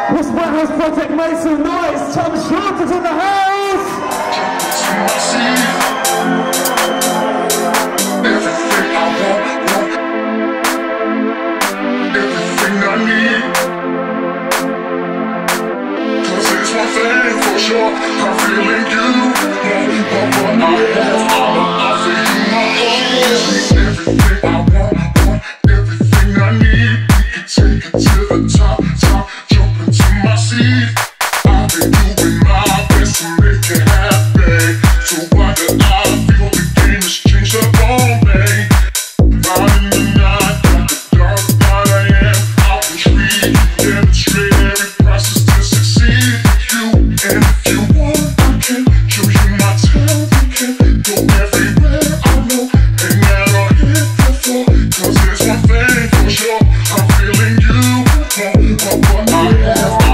This Peaace project made some noise. Tom Shorter's in the house. Everything I want, everything I need. 'Cause it's one thing for sure, I'm feeling you. But what I have, I'ma offer you my all. Everything I want, everything I need. We can take it to the top, jump into my seat. I've been doing my best to make it happen. So why do I feel the game has changed up on me? Riding the night, like the dark night I am. I'll intrigue, demonstrate every process to succeed with you. And if you want, I can show you my town. We can go everywhere I know, hang out or hit the floor. 'Cause there's one thing for sure, I'm feeling you. But what I have,